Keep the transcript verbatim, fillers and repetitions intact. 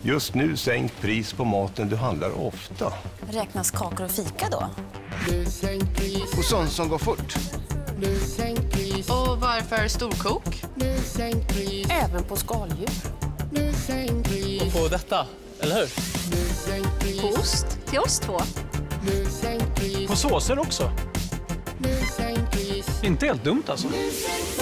Just nu sänkt pris på maten du handlar ofta. Räknas kakor och fika då? Och sånt som går fort. Och varför storkok? Även på skaldjur. Och på detta, eller hur? På ost till oss två. På såser också. Inte helt dumt alltså.